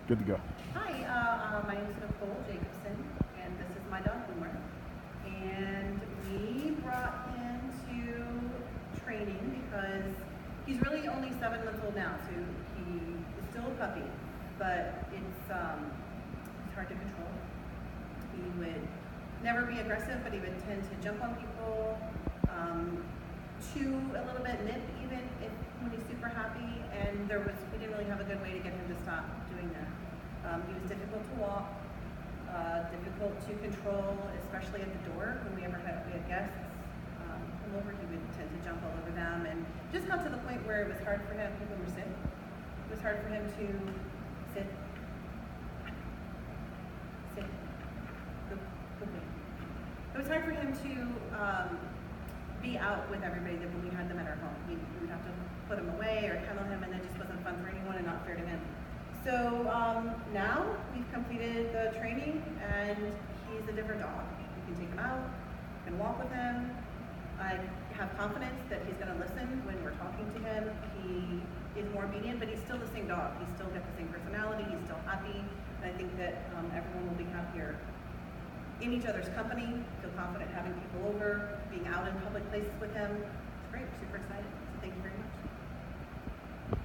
Good to go. Hi, my name is Nicole Jacobson, and this is my dog Boomer. And we brought him to training because he's really only 7 months old now, so he is still a puppy, but it's hard to control. He would never be aggressive, but he would tend to jump on people, chew a little bit, nip even when he's super happy, and we didn't really have a good way to get him to stop doing that. He was difficult to walk, difficult to control, especially at the door when we had guests come over. He would tend to jump all over them, and just got to the point where it was hard for him. People were sick. It was hard for him to sit. It was hard for him to be out with everybody that when we had them at our home. We would have to put him away or kennel him, and that just wasn't fun for anyone and not fair to him. So now we've completed the training, and he's a different dog. You can take him out, you can walk with him. I have confidence that he's going to listen when we're talking to him. He is more obedient, but he's still the same dog. He's still got the same personality. He's still happy, and I think that everyone will be happier in each other's company. Feel confident having people over, being out in public places with him. It's great. We're super excited. So thank you very much.